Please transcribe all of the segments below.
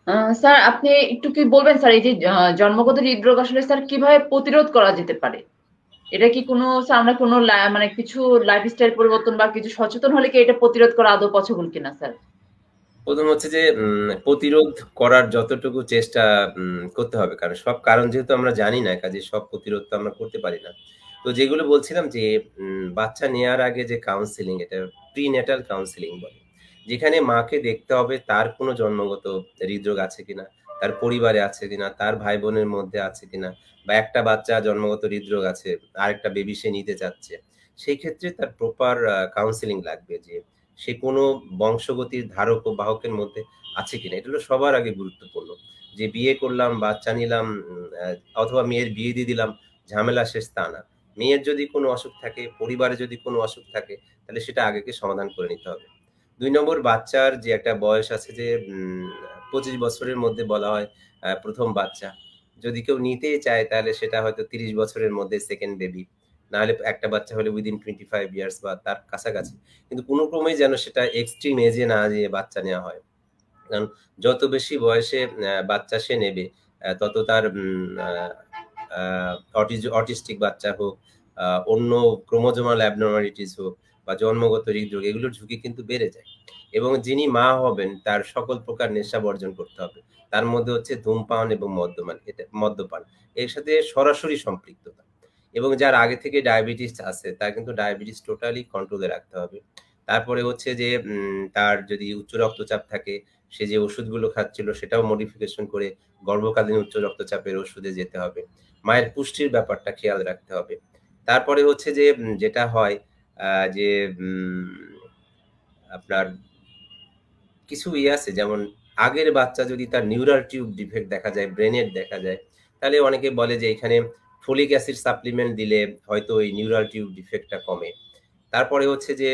Sir আপনি একটু কি বলবেন স্যার এই যে জন্মগত হৃদরোগ আসলে স্যার কিভাবে প্রতিরোধ করা যেতে পারে? এটা কি কোনো স্যার আমরা কোনো মানে কিছু লাইফস্টাইল পরিবর্তন বা কিছু সচেতন হলে কি এটা প্রতিরোধ করা আদৌ পসিবল কিনা স্যার? প্রথম হচ্ছে যে প্রতিরোধ করার যতটুকু চেষ্টা করতে হবে। কারণ সব কারণ যেহেতু আমরা জানি না, কাজেই সব প্রতিরোধ তো আমরা করতে পারি না। তো যেগুলো বলছিলাম যে বাচ্চা নেয়ার আগে যে কাউন্সেলিং, এটা প্রিন্যাটাল কাউন্সেলিং বলে। যেখানে মাকে দেখতে হবে তার কোনো জন্মগত হৃদরোগ আছে কিনা, তার পরিবারে আছে কিনা, তার ভাই-বোনের মধ্যে আছে কিনা, বা একটা বাচ্চা জন্মগত হৃদরোগ আছে, আরেকটা বেবি সে নিতে চাচ্ছে। সেই ক্ষেত্রে তার প্রপার কাউন্সেলিং লাগবে যে সে কোনো বংশগতির ধারক ও বাহকের মধ্যে আছে কিনা। এটা হলো সবার আগে গুরুত্বপূর্ণ। যে বিয়ে করলাম, বাচ্চা নিলাম, অথবা মেয়ের বিয়ে দিয়ে দিলাম, ঝামেলা শেষ তা না। মেয়ের যদি কোনো অসুখ থাকে, পরিবারে যদি কোনো অসুখ থাকে, তাহলে সেটা আগেকে সমাধান করে নিতে হবে। ২ নম্বর, বাচ্চার যে একটা বয়স আছে যে ২৫ বছরের মধ্যে বলা হয় ১ম বাচ্চা। যদি কেউ নিতেই চায় তাহলে সেটা হয়তো ৩০ বছরের মধ্যে 2nd বেবি। না হলে একটা বাচ্চা হলে উইদিন 25 ইয়ার্স বা তার কাছাকাছি। কিন্তু কোনো ক্রমেই যেন সেটা এক্সট্রিম এজে না যেয়ে বাচ্চা নেওয়া হয়। কারণ যত বেশি বয়সে বাচ্চা সে নেবে, তত তার আ আ অটিস্টিক বাচ্চা হোক, অন্য ক্রোমোজোমাল অ্যাবনরমালিটিস হোক, বা জন্মগত হৃদরোগ, এগুলোর ঝুঁকি কিন্তু বেড়ে যায়। এবং যিনি মা হবেন তার সকল প্রকার নেশা বর্জন করতে হবে। তার মধ্যে হচ্ছে ধূমপান এবং মদ্যপান। এর সাথে সরাসরি সম্পৃক্ততা। এবং যার আগে থেকে ডায়াবেটিস আছে তার কিন্তু ডায়াবেটিস টোটালি কন্ট্রোলে রাখতে হবে। তারপরে হচ্ছে যে তার যদি উচ্চ রক্তচাপ থাকে, সে যে ওষুধগুলো খাচ্ছিল সেটাও মডিফিকেশন করে গর্ভকালীন উচ্চ রক্তচাপের ওষুধে যেতে হবে। মায়ের পুষ্টির ব্যাপারটা খেয়াল রাখতে হবে। তারপরে হচ্ছে যে যেটা হয় আ যে উম আপনার কিছু আছে, যেমন আগের বাচ্চা যদি তার নিউরাল টিউব ডিফেক্ট দেখা যায়, ব্রেনের দেখা যায়, তাহলে অনেকে বলে যে এখানে ফোলিক অ্যাসিড সাপ্লিমেন্ট দিলে হয়তো এই নিউরাল টিউব ডিফেক্টটা কমে। তারপরে হচ্ছে যে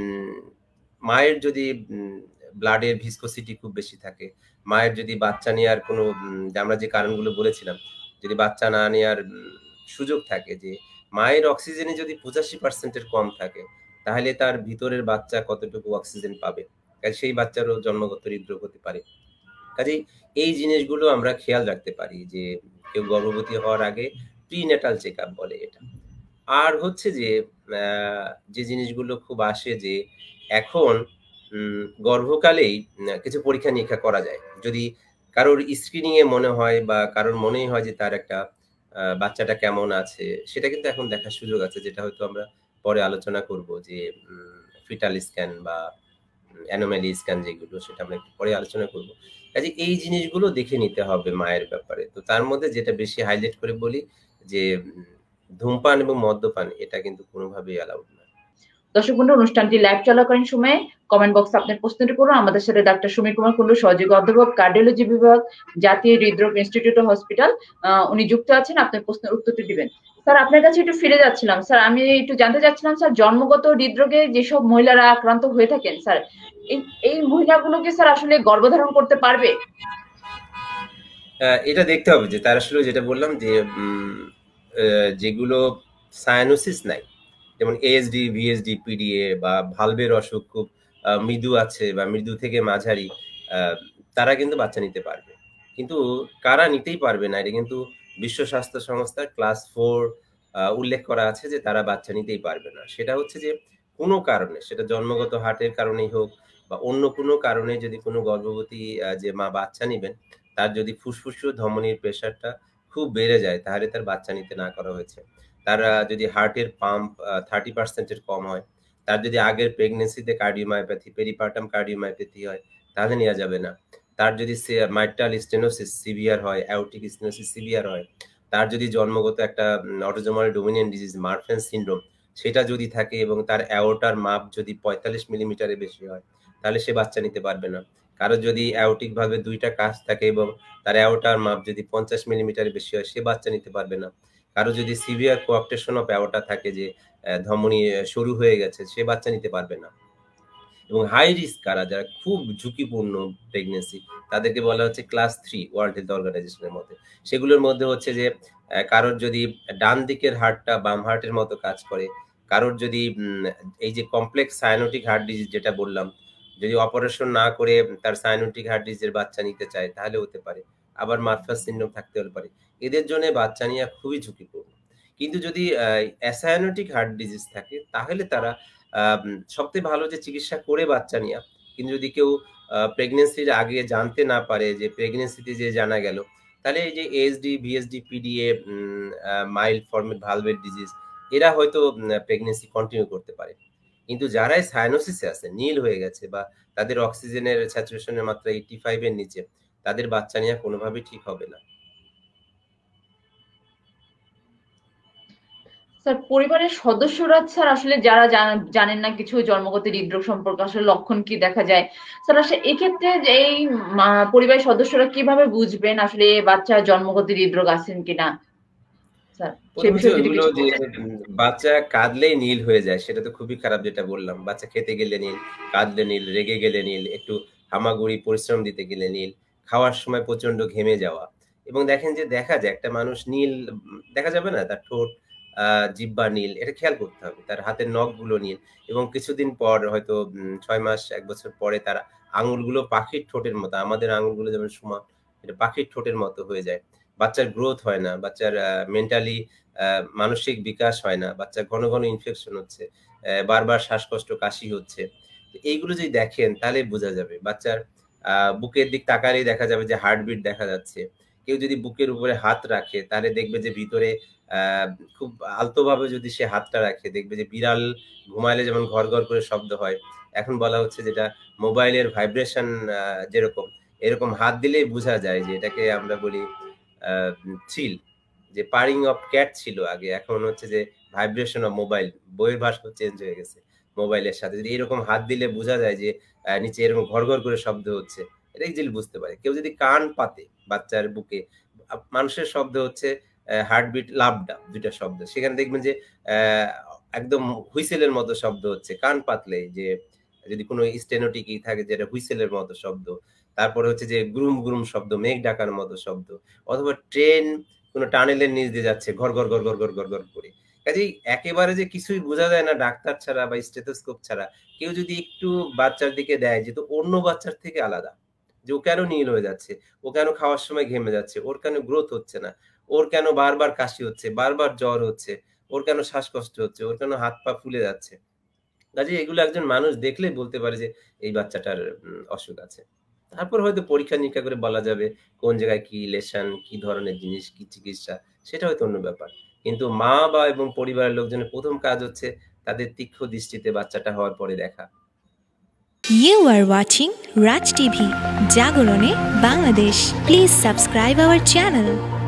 মায়ের যদি ব্লাডের ভিসকোসিটি খুব বেশি থাকে, মায়ের যদি বাচ্চা নেয়ার কোনো আমরা যে কারণগুলো বলেছিলাম, যদি বাচ্চা না নেয়ার সুযোগ থাকে, যে মায়ের অক্সিজেনে যদি 85% এর কম থাকে, তাহলে তার ভিতরের বাচ্চা কতটুকু অক্সিজেন পাবে? সেই বাচ্চারও জন্মগত হৃদরোগ হতে পারে। কাজেই এই জিনিসগুলো আমরা খেয়াল রাখতে পারি যে কেউ গর্ভবতী হওয়ার আগে প্রিন্যাটাল চেকআপ বলে এটা। আর হচ্ছে যে আ যে জিনিসগুলো খুব আসে যে এখন গর্ভকালেই কিছু পরীক্ষা-নিরীক্ষা করা যায়। যদি কারোর স্ক্রিনিং এ মনে হয় বা কারোর মনেই হয় যে তার একটা বাচ্চাটা কেমন আছে, সেটা কিন্তু এখন দেখার সুযোগ আছে, যেটা হয়তো আমরা পরে আলোচনা করব যে ফিটাল স্ক্যান বা অ্যানোমালি স্ক্যান যেগুলো, সেটা আমরা একটু পরে আলোচনা করব। কাজেই এই জিনিসগুলো দেখে নিতে হবে মায়ের ব্যাপারে। তো তার মধ্যে যেটা বেশি হাইলাইট করে বলি যে ধূমপান এবং মদ্যপান এটা কিন্তু কোনোভাবেই অ্যালাউড না। দর্শক বন্ধু, অনুষ্ঠানটি লাইভ চলাকালীন সময়ে কমেন্ট বক্সে আপনার প্রশ্নটি করুন। আমাদের সাথে ডাক্তার সমীর কুমার কুন্ডু, সহযোগী অধ্যাপক, কার্ডিওলজি বিভাগ, জাতীয় হৃদরোগ ইনস্টিটিউট ও হসপিটাল, উনি যুক্ত আছেন। আপনার প্রশ্নের উত্তরটি দিবেন। স্যার আপনার কাছে একটু ফিরে যাচ্ছিলাম। স্যার আমি একটু জানতে চাচ্ছিলাম স্যার, জন্মগত হৃদরোগে যেসব মহিলারা আক্রান্ত হয়ে থাকেন স্যার, এই এই মহিলাগুলোকে স্যার আসলে গর্ভধারণ করতে পারবে? এটা দেখতে হবে যে তার আসলে যেটা বললাম যে উম আ যেগুলো সায়ানোসিস নাই, যেমন এএসডি, ভিএসডি, পিডিএ বা ভালভের অসুখ খুব মৃদু আছে বা মৃদু থেকে মাঝারি, আ তারা কিন্তু বাচ্চা নিতে পারবে। কিন্তু কারা নিতেই পারবে না, এটা কিন্তু বিশ্ব স্বাস্থ্য সংস্থার ক্লাস 4 উল্লেখ করা আছে যে তারা বাচ্চা নিতেই পারবে না। সেটা হচ্ছে যে কোনো কারণে, সেটা জন্মগত হার্টের কারণেই হোক বা অন্য কোনো কারণে, যদি কোনো গর্ভবতী যে মা বাচ্চা নিবেন, তার যদি ফুসফুস ও ধমনির প্রেশারটা খুব বেড়ে যায়, তাহলে তার বাচ্চা নিতে না করা হয়েছে। তার যদি হার্টের পাম্প 30% এর কম হয়, তার যদি আগের প্রেগন্যান্সিতে কার্ডিওমায়োপ্যাথি, পেরিপার্টাম কার্ডিওমায়োপ্যাথি হয়, তাহলে নেয়া যাবে না। তার যদি মাইট্রাল স্টেনোসিস সিভিয়ার হয়, অ্যাওর্টিক স্টেনোসিস সিভিয়ার হয়, তার যদি জন্মগত একটা autosomal dominant disease Marfan syndrome সেটা যদি থাকে, এবং তার অ্যাওর্টার মাপ যদি ৪৫ মিলিমিটারের বেশি হয়, তাহলে সে বাচ্চা নিতে পারবে না। কারো যদি অ্যাওর্টিক ভালভে ২ টা কাজ থাকে এবং তার অ্যাওর্টার মাপ যদি ৫০ মিলিমিটারের বেশি হয়, সে বাচ্চা নিতে পারবে না। কারো যদি সিভিয়ার কোঅপ্টেশন অফ অ্যাওর্টা থাকে, যে ধমনী সরু হয়ে গেছে, সে বাচ্চা নিতে পারবে না। এবং হাই রিস্ক কারা, যারা খুব ঝুঁকিপূর্ণ প্রেগন্যান্সি, তাদেরকে বলা হচ্ছে ক্লাস 3 ওয়ার্ল্ড হেলথ অর্গানাইজেশন এর মধ্যে। সেগুলোর মধ্যে হচ্ছে যে কারোর যদি ডান দিকের হার্টটা বাম হার্টের মতো কাজ করে, কারোর যদি এই যে কমপ্লেক্স সায়ানোটিক হার্ট ডিজিজ যেটা বললাম, যদি অপারেশন না করে তার সাইনোটিক হার্ট ডিজিজের বাচ্চা নিতে চায় তাহলে হতে পারে। আবার মারফাস সিনড্রোম থাকতে হতে পারে। এদের জন্য বাচ্চা নেওয়া খুবই ঝুঁকিপূর্ণ। কিন্তু যদি অ্যাসায়োটিক হার্ট ডিজিজ থাকে তাহলে তারা সবথেকে ভালো যে চিকিৎসা করে বাচ্চা নেয়া। কিন্তু যদি কেউ প্রেগন্যান্সির আগে জানতে না পারে যে প্রেগন্যান্সিতে যে জানা গেল, তাহলে এই যে এএসডি, ভিএসডি, পিডিএ, মাইল্ড ফরমেট ভালভের ডিজিজ এরা হয়তো প্রেগন্যান্সি কন্টিনিউ করতে পারে। কিন্তু যারাই সায়ানোসিসে আছে, নীল হয়ে গেছে বা তাদের অক্সিজেনের স্যাচুরেশন এর মাত্রা 85 এর নিচে, তাদের বাচ্চা নেওয়া কোনোভাবেই ঠিক হবে না। স্যার, পরিবারের সদস্যরা স্যার আসলে যারা জানেন না কিছু জন্মগত হৃদরোগ সম্পর্কে আসলে লক্ষণ কি দেখা যায়, স্যার আসলে এক্ষেত্রে যে এই পরিবারের সদস্যরা কিভাবে বুঝবেন আসলে বাচ্চা জন্মগত হৃদরোগ আছেন কিনা, স্যার সে প্রথমত বিষয়ে যদি ওইগুলো কিছু যে বলতেন। বাচ্চা কাঁদলেই নীল হয়ে যায় সেটা তো খুবই খারাপ যেটা বললাম। বাচ্চা খেতে গেলে নীল, কাঁদলে নীল, রেগে গেলে নীল, একটু হামাগুড়ি পরিশ্রম দিতে গেলে নীল, খাওয়ার সময় প্রচন্ড ঘেমে যাওয়া। এবং দেখেন যে দেখা যায় একটা মানুষ নীল দেখা যাবে না? তার ঠোঁট, জিহ্বা নীল এটা খেয়াল করতে হবে। তার হাতের নখগুলো নীল এবং কিছুদিন পর হয়তো ৬ মাস ১ বছর পরে তার আঙুলগুলো পাখির ঠোঁটের মতো। আমাদের আঙুলগুলো যেমন সমান, এটা পাখির ঠোঁটের মতো হয়ে যায়। বাচ্চার গ্রোথ হয় না। বাচ্চার মেন্টালি আ মানসিক বিকাশ হয় না। বাচ্চার ঘন, ঘন ইনফেকশন হচ্ছে। বারবার শ্বাসকষ্ট, কাশি হচ্ছে। তো এইগুলো যদি দেখেন তাহলে বোঝা যাবে। বাচ্চার বুকের দিক তাকালেই দেখা যাবে যে হার্টবিট দেখা যাচ্ছে। কেউ যদি বুকের উপরে হাত রাখে তাহলে দেখবে যে ভিতরে আ খুব আলতোভাবে যদি সে হাতটা রাখে দেখবে যে বিড়াল ঘুমাইলে যেমন ঘর করে শব্দ হয়। এখন বলা হচ্ছে যেটা মোবাইলের ভাইব্রেশন আ যেরকম, এরকম হাত দিলেই বুঝা যায় যে এটাকে আমরা বলি আ থ্রিল। যে পারিং অফ ক্যাট ছিল আগে। এখন হচ্ছে যে ভাইব্রেশন অফ মোবাইল। বইয়ের ভাষাও চেঞ্জ হয়ে গেছে মোবাইলের সাথে। যদি এরকম হাত দিলে বোঝা যায় যে নিচে এরকম ঘর করে শব্দ হচ্ছে। এটা ইজিলি বুঝতে পারে। কেউ যদি কান পাতে বাচ্চার বুকে, মানুষের শব্দ হচ্ছে হার্টবিট, লাফডা ২ টা শব্দ। সেখানে দেখবেন যে একদম হুইসেলের মতো শব্দ হচ্ছে কান পাতলেই, যে যদি কোনো স্টেনোটিক থাকে যেটা হুইসেলের মতো শব্দ। তারপরে হচ্ছে যে গুরুম শব্দ, মেঘ ডাকার মতো শব্দ। অথবা ট্রেন কোন টানেলের নিচ দিয়ে যাচ্ছে ঘর করে। কাজেই একেবারে যে কিছুই বোঝা যায় না ডাক্তার ছাড়া বা স্টেথোস্কোপ ছাড়া, কেউ যদি একটু বাচ্চার দিকে দেয় যে তো অন্য বাচ্চার থেকে আলাদা। যে ও কেন নীল হয়ে যাচ্ছে? ও কেন খাওয়ার সময় ঘেমে যাচ্ছে? ওর কেন গ্রোথ হচ্ছে না? ওর কেন বারবার কাশি হচ্ছে? বারবার জ্বর হচ্ছে? ওর কেন শ্বাসকষ্ট হচ্ছে? ওর কেন হাত পা ফুলে যাচ্ছে? কাজেই এগুলো একজন মানুষ দেখলেই বলতে পারে যে এই বাচ্চাটার অসুখ আছে। তারপর হয়তো পরীক্ষা-নিরীক্ষা করে বলা যাবে কোন জায়গায় কি লেশন, কি ধরনের জিনিস, কি চিকিৎসা সেটা হয়তো অন্য ব্যাপার। কিন্তু মা বা এবং পরিবারের লোকজনের ১ম কাজ হচ্ছে তাদের তীক্ষ্ণ দৃষ্টিতে বাচ্চাটা হওয়ার পরে দেখা। You are watching Raj TV, Jagorone, Bangladesh. Please subscribe our channel.